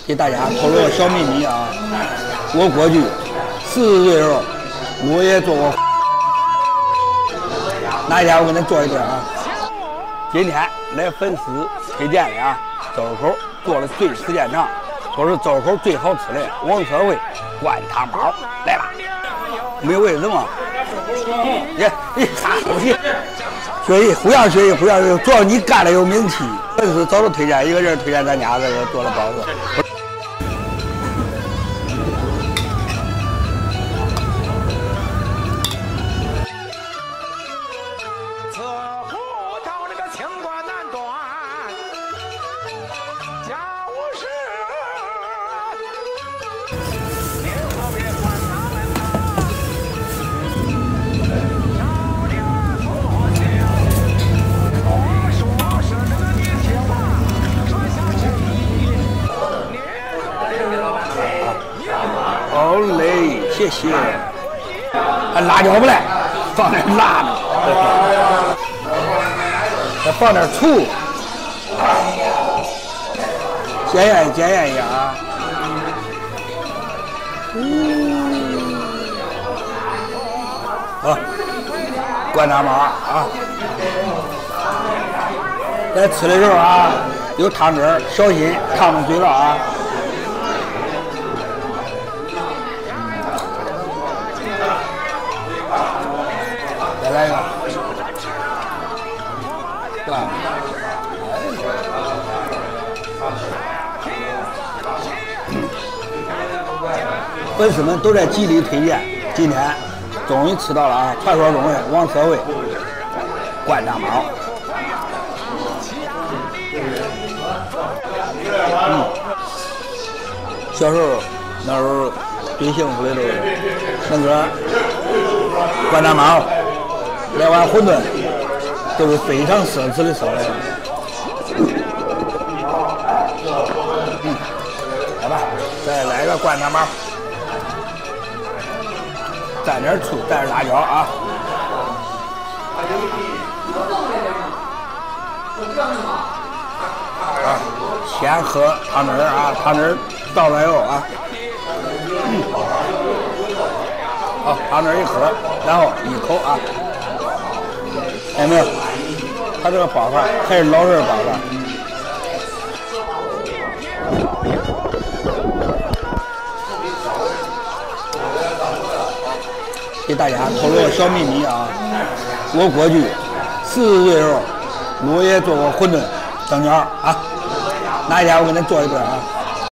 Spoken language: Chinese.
给大家透露个小秘密啊！我过去40岁的时候，我也做过。哪一天我给恁做一顿啊？今天来粉丝推荐的啊，周口做的最时间长，说是周口最好吃的王社会灌汤包，来吧！没有为什么？你哈口气，学习互相学习，互相学习，主要你干的有名气，粉丝早都推荐一个人推荐咱家这个做的包子。好嘞，谢谢。辣椒不来，放点辣的，再放点醋，检验一下啊。好，灌汤包啊。在吃的时候啊，有汤汁儿，小心烫着嘴了啊。再来一个，对吧？粉丝们都在极力推荐，今天终于吃到了啊！传说中的王社会灌汤包。小时候那时候最幸福的都是那个灌汤包。来碗馄饨都是非常奢侈的时候。来吧，再来个灌汤包，蘸点醋，蘸点辣椒啊。先喝汤汁啊，汤汁倒来以后啊，好，汤汁一喝，然后一口啊。看见没有？它这个包法还是老人包法。给大家透露个小秘密啊！我过去40岁的时候，我也做过馄饨、蒸饺啊。哪一天我给恁做一顿啊？